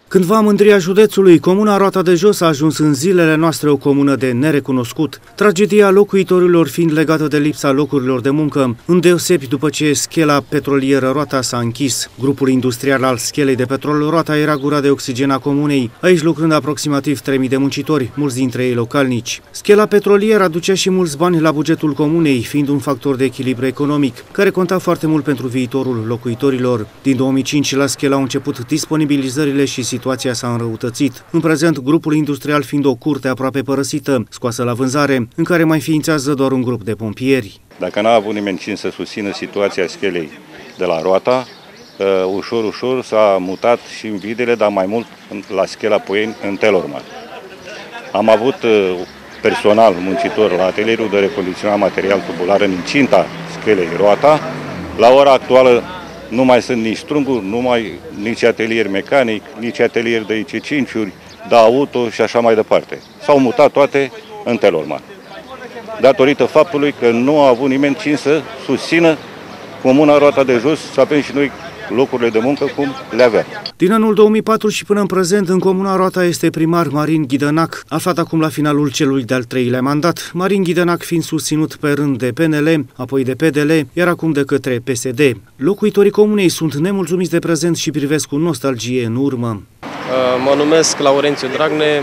Cândva mândria județului, comuna Roata de Jos a ajuns în zilele noastre o comună de nerecunoscut. Tragedia locuitorilor fiind legată de lipsa locurilor de muncă, îndeosebi după ce schela petrolieră Roata s-a închis. Grupul industrial al schelei de petrol Roata era gura de oxigen a comunei, aici lucrând aproximativ 3000 de muncitori, mulți dintre ei localnici. Schela petrolieră aducea și mulți bani la bugetul comunei, fiind un factor de echilibru economic, care conta foarte mult pentru viitorul locuitorilor. Din 2005 la schela au început disponibilizările și situația s-a înrăutățit. În prezent, grupul industrial fiind o curte aproape părăsită, scoasă la vânzare, în care mai ființează doar un grup de pompieri. Dacă n-a avut nimeni cine să susțină situația schelei de la Roata, ușor s-a mutat și în Videle, dar mai mult la schela Poieni, în Telorman. Am avut personal muncitor la atelierul de recondiționat material tubular în incinta schelei Roata. La ora actuală nu mai sunt nici strunguri, nici atelier mecanic, nici atelier de IC5-uri, de auto și așa mai departe. S-au mutat toate în Telorman, datorită faptului că nu a avut nimeni cine să susțină comuna Roata de Jos, să avem și noi locurile de muncă cum le avem. Din anul 2004 și până în prezent, în comuna Roata este primar Marin Ghidănac, aflat acum la finalul celui de-al treilea mandat, Marin Ghidănac fiind susținut pe rând de PNL, apoi de PDL, iar acum de către PSD. Locuitorii comunei sunt nemulțumiți de prezent și privesc cu nostalgie în urmă. Mă numesc Laurențiu Dragne,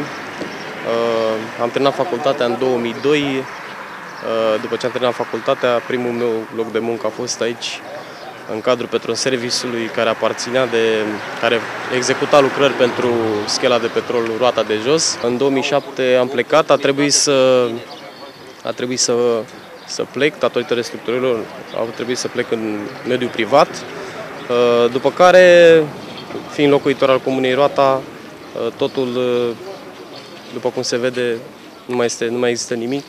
am terminat facultatea în 2002. După ce am terminat facultatea, primul meu loc de muncă a fost aici, în cadrul Petroservice-ului, care executa lucrări pentru schela de petrol Roata de Jos. În 2007 am plecat, a trebuit să plec, datorită restructurărilor, a trebuit să plec în mediul privat. După care, fiind locuitor al comunei Roata, totul, după cum se vede, nu mai există nimic.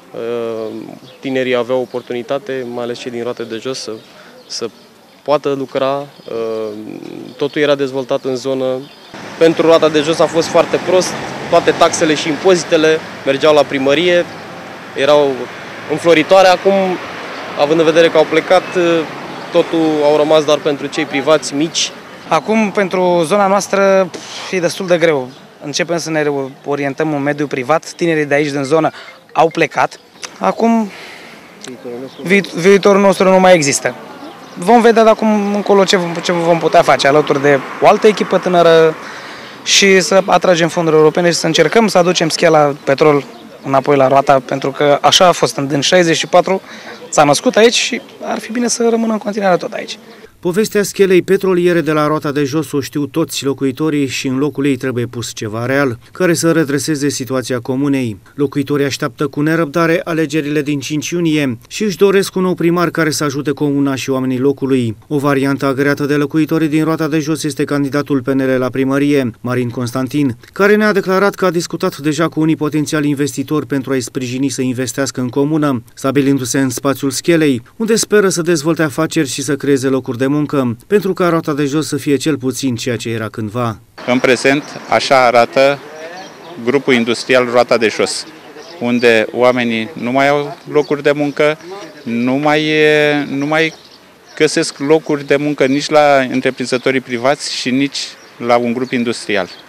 Tinerii aveau oportunitate, mai ales cei din Roata de Jos, să poată lucra. Totul era dezvoltat în zonă. Pentru Roata de Jos a fost foarte prost, toate taxele și impozitele mergeau la primărie, erau înfloritoare. Acum, având în vedere că au plecat, totul au rămas doar pentru cei privați mici. Acum, pentru zona noastră, e destul de greu. Începem să ne orientăm în mediul privat, tinerii de aici din zonă au plecat. Acum, viitorul nostru nu mai există. Vom vedea de acum încolo ce vom putea face alături de o altă echipă tânără și să atragem fonduri europene și să încercăm să aducem schela petrol înapoi la Roata, pentru că așa a fost în 64, s-a născut aici și ar fi bine să rămână în continuare tot aici. Povestea schelei petroliere de la Roata de Jos o știu toți locuitorii și în locul ei trebuie pus ceva real, care să redreseze situația comunei. Locuitorii așteaptă cu nerăbdare alegerile din 5 iunie și își doresc un nou primar care să ajute comuna și oamenii locului. O variantă agreată de locuitorii din Roata de Jos este candidatul PNL la primărie, Marin Constantin, care ne-a declarat că a discutat deja cu unii potențiali investitori pentru a-i sprijini să investească în comună, stabilindu-se în spațiul schelei, unde speră să dezvolte afaceri și să creeze locuri de muncă, pentru ca Roata de Jos să fie cel puțin ceea ce era cândva. În prezent, așa arată grupul industrial Roata de Jos, unde oamenii nu mai au locuri de muncă, nu mai găsesc locuri de muncă nici la întreprinzătorii privați și nici la un grup industrial.